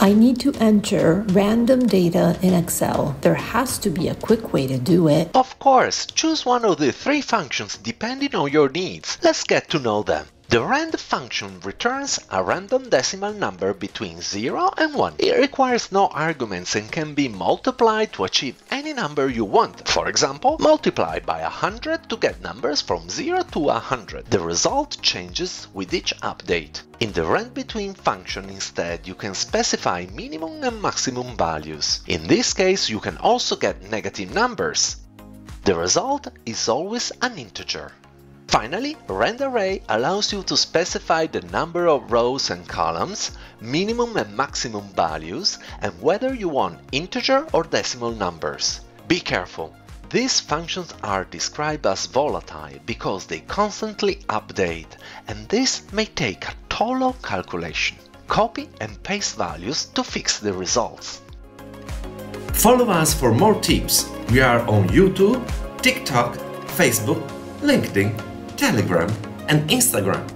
I need to enter random data in Excel. There has to be a quick way to do it. Of course, choose one of the three functions depending on your needs. Let's get to know them. The rand function returns a random decimal number between 0 and 1. It requires no arguments and can be multiplied to achieve any number you want. For example, multiply by 100 to get numbers from 0 to 100. The result changes with each update. In the rand between function instead, you can specify minimum and maximum values. In this case, you can also get negative numbers. The result is always an integer. Finally, rand array allows you to specify the number of rows and columns, minimum and maximum values, and whether you want integer or decimal numbers. Be careful, these functions are described as volatile because they constantly update, and this may take a toll of calculation. Copy and paste values to fix the results. Follow us for more tips. We are on YouTube, TikTok, Facebook, LinkedIn, Telegram and Instagram.